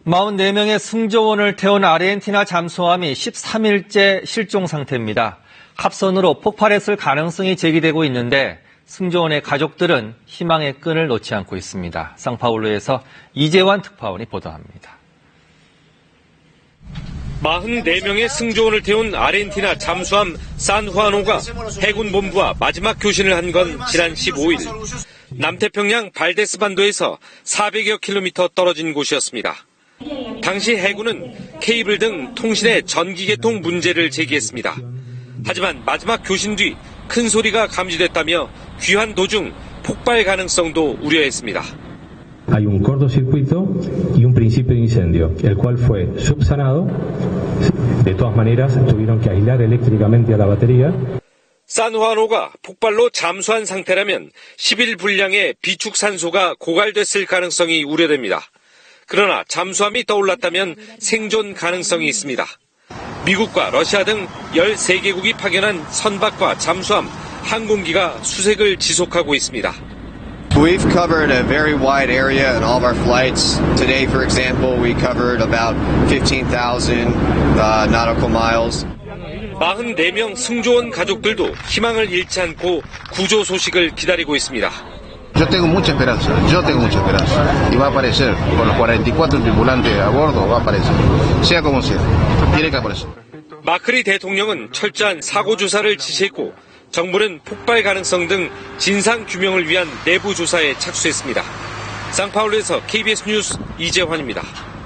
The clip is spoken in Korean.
44명의 승조원을 태운 아르헨티나 잠수함이 13일째 실종 상태입니다. 합선으로 폭발했을 가능성이 제기되고 있는데 승조원의 가족들은 희망의 끈을 놓지 않고 있습니다. 상파울루에서 이재환 특파원이 보도합니다. 44명의 승조원을 태운 아르헨티나 잠수함 산후아노가 해군 본부와 마지막 교신을 한 건 지난 15일 남태평양 발데스 반도에서 400여 킬로미터 떨어진 곳이었습니다. 당시 해군은 케이블 등 통신의 전기 개통 문제를 제기했습니다. 하지만 마지막 교신 뒤 큰 소리가 감지됐다며 귀환 도중 폭발 가능성도 우려했습니다. Hay un cortocircuito y un principio de incendio, el cual fue subsanado. De todas maneras, tuvieron que aislar eléctricamente a la batería. 산후아노가 폭발로 잠수한 상태라면 10일 분량의 비축 산소가 고갈됐을 가능성이 우려됩니다. 그러나 잠수함이 떠올랐다면 생존 가능성이 있습니다. 미국과 러시아 등 13개국이 파견한 선박과 잠수함, 항공기가 수색을 지속하고 있습니다. We've covered a very wide area in all of our flights. Today, for example, we covered about 15,000 nautical miles. 44명 승조원 가족들도 희망을 잃지 않고 구조 소식을 기다리고 있습니다. Yo tengo mucha esperanza. Y va a aparecer. Con los 44 tripulantes a bordo va a aparecer. Sea como sea. Tiene que aparecer. 마크리 대통령은 철저한 사고 조사를 지시했고 정부는 폭발 가능성 등 진상 규명을 위한 내부 조사에 착수했습니다. 상파울루에서 KBS 뉴스 이재환입니다.